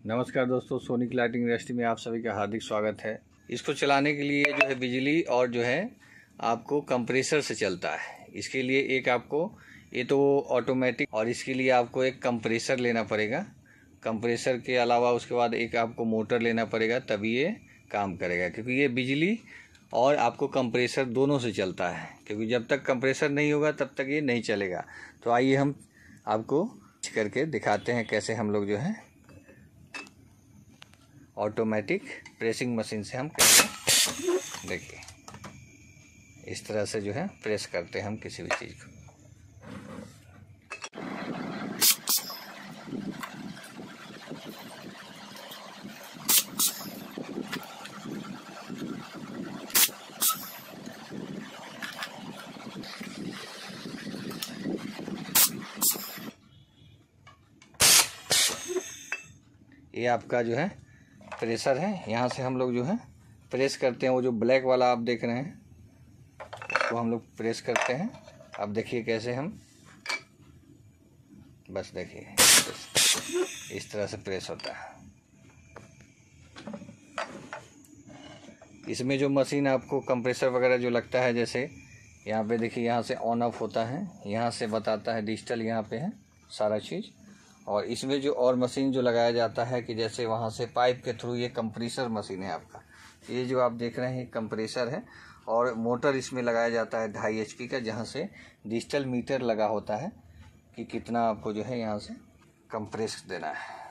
नमस्कार दोस्तों, sonic lighting industry में आप सभी का हार्दिक स्वागत है। इसको चलाने के लिए जो है बिजली और जो है आपको कंप्रेसर से चलता है। इसके लिए एक आपको ये तो ऑटोमेटिक, और इसके लिए आपको एक कंप्रेसर लेना पड़ेगा। कंप्रेसर के अलावा उसके बाद एक आपको मोटर लेना पड़ेगा, तभी ये काम करेगा। क्योंकि ये बिजली और आपको कंप्रेसर दोनों से चलता है, क्योंकि जब तक कंप्रेसर नहीं होगा तब तक ये नहीं चलेगा। तो आइए हम आपको करके दिखाते हैं कैसे हम लोग जो है ऑटोमेटिक प्रेसिंग मशीन से हम कैसे, देखिए इस तरह से जो है प्रेस करते हैं हम किसी भी चीज़ को। ये आपका जो है प्रेशर है, यहाँ से हम लोग जो है प्रेस करते हैं। वो जो ब्लैक वाला आप देख रहे हैं उसको हम लोग प्रेस करते हैं। अब देखिए कैसे हम, बस देखिए इस तरह से प्रेस होता है। इसमें जो मशीन आपको कंप्रेसर वगैरह जो लगता है, जैसे यहाँ पे देखिए यहाँ से ऑन ऑफ होता है, यहाँ से बताता है डिजिटल, यहाँ पे है सारा चीज़। और इसमें जो और मशीन जो लगाया जाता है कि जैसे वहाँ से पाइप के थ्रू, ये कंप्रेसर मशीन है आपका। ये जो आप देख रहे हैं कंप्रेसर है, और मोटर इसमें लगाया जाता है 2.5 HP का, जहाँ से डिजिटल मीटर लगा होता है कि कितना आपको जो है यहाँ से कंप्रेस देना है।